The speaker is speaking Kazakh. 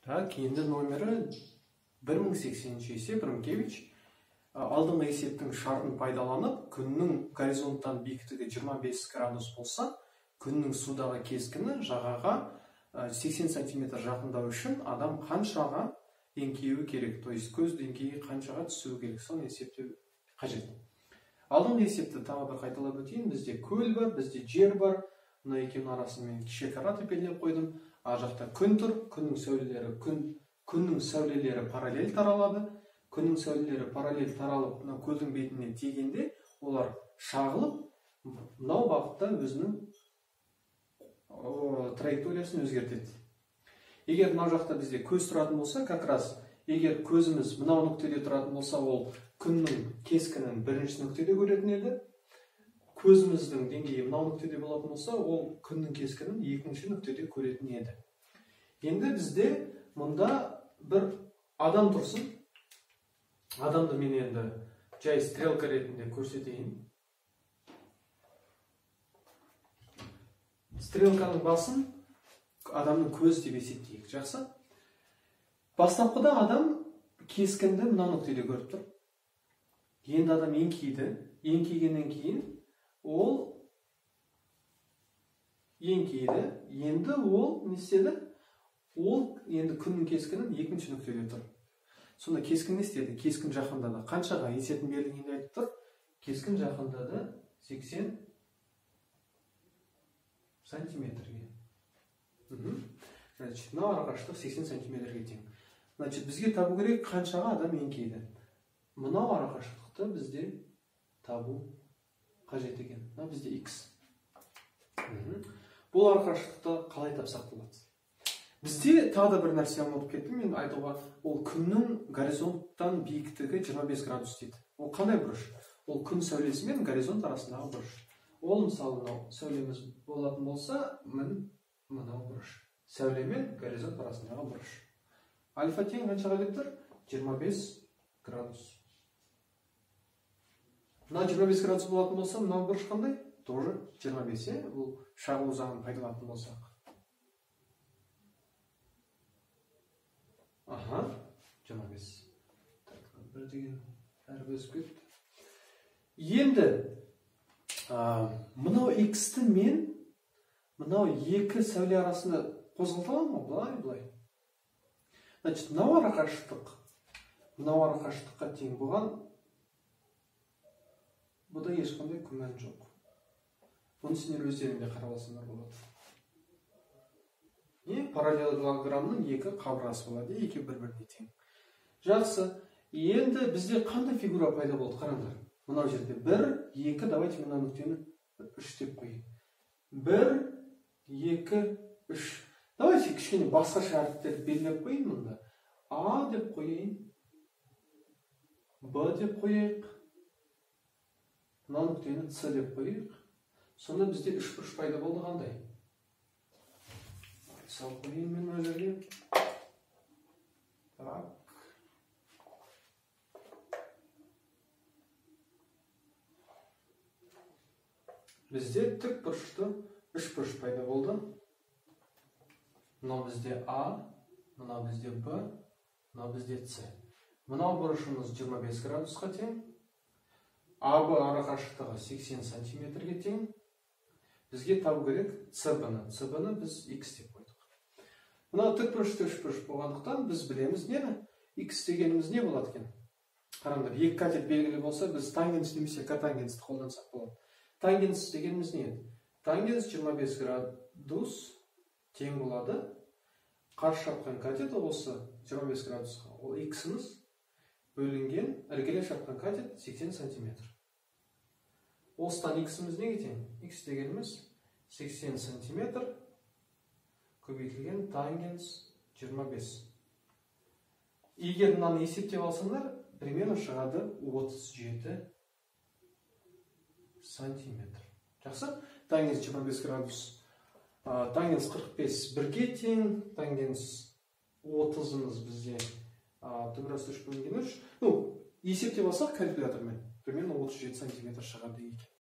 Так, енді номері 1080 есеп Рымкевич. Алдыңғы есептің шартын пайдаланып, күннің горизонттан биіктігі 25 градус болса, күннің судағы кескіні жағаға 80 см жақындау үшін адам қаншаға еңкеюі керек, то есть көз деңгейі қаншаға түсуі керек, соны есептеу қажет. Алдыңғы есепті тағы бір қайталап өтейін. Бізде көл бар, бізде жер бар. Мына екеуінің арасын мен шекара тепелеп қойдым. Ар жақта күн тұр, күннің сәулелері параллель таралады. Күннің сәулелері параллель таралып, мына көлдің бетіне тигенде, олар шағылып, мынау бағытта өзінің траекториясын өзгертеді. Егер мына жақта бізде көз тұратын болса, как раз егер көзіміз мынау нүктеде тұратын болса, ол күннің кескінін бірінші нүктеде көретін еді. Көзіміздің деңгейі мынау нүктеде болатын болса, ол күннің кескінін екінші нүктеде көретін еді. Енді бізде мұнда бір адам тұрсын. Адамды мен енді жай стрелка ретінде көрсетейін. Стрелканың басын адамның көзі деп есептейік. Жақсы. Бастапқыда адам кескінді мына нүктеде көріп тұр. Енді адам еңкейді. Еңкейгеннен кейін ол еңкейді. Енді ол не істеді? Ол енді күннің кескінін екінші нүктеде тұр. Сонда кескін не істеді? Кескін жақындады. Қаншаға есетін берілгенде айтып тұр? Кескін жақындады 80 сантиметрге. Значит, мына арақашықтық 80 сантиметрге тең. Значит, бізге табу керек қаншаға адам еңкейді. Мынау арақашықтықты бізде табу қажет екен. Мына бізде x. Бұл арақашықтықты қалай тапсақ болады? Бізде тағы да бір нәрсе ұмытып кеттім. Мен айтуға, ол күннің горизонттан биіктігі 25 градус дейді. Ол қандай бұрыш? Ол күн сәулесі мен горизонт арасындағы бұрыш. Ол мысалы сәулеміз болатын болса, мынау бұрыш. Сәуле мен горизонт арасындағы бұрыш. Альфа тең қаншаға деп тұр? 25 градус. Мына 25 градус болатын болса, мынау бұрыш қандай? Тоже 25. Бұл шағылу заңын пайдаланатын болсақ. 25. Бір деген әрі өсіп кетті. Енді мынау x-ті мен мынау екі сәуле арасында қозғалта аламын ма? Былай. Значит, мынау арақашықтыққа тең болған. Бұда ешқандай күмән жоқ. Бұны сендер өздеріңде қарап алсаңдар болады. Параллелограммның екі қабырғасы болады, екі бір-біріне тең. Жақсы. Енді бізде қандай фигура пайда болды? Қараңдар. Мынау жерде 1, 2, давайте мына нүктені 3 деп қойайын. 1, 2, 3. Давайте кішкене басқаша әріптерді белгілеп қойайын мұнда. А деп қойайын. Б деп қойайық. Мына нүктені С деп қойайық. Сонда бізде 3 бұрыш пайда болды қандай? Сал қойайын мен мына жерге. Так. Бізде тік бұрышты 3 бұрыш пайда болды. Мынау бізде А, мынау бізде Б, мынау бізде С. Мынау бұрышымыз 25 градусқа тең. АБ арақашықтығы 80 сантиметрге тең. Бізге табу керек СБ-ны. СБ-ны біз X деп қойдық. Мынау тік бұрышты 3 бұрыш болғандықтан біз білеміз нені? X дегеніміз не болады екен? Қараңдар, екі катет белгілі болса, біз тангенс немесе котангенсті қолдансақ болады. Тангенс дегеніміз не? Тангенс 25 градус тең болады. Қарсы шапқан катет осы 25 градусқа. Ол X-іміз бөлінген іргелес шапқан катет 80 сантиметр. Осыдан X-іміз неге тең? X дегеніміз 80 сантиметр көбейтілген тангенс 25. Егер мынаны есептеп алсаңдар, примерно шығады 37 сантиметр. Жақсы? Тангенс 25 градус. Тангенс 45 бірге тең. Тангенс 30-ымыз бізде түбірасы 3 бөлінген 3. Есептеп алсақ калькулятормен примерно 37 сантиметр шығады екен.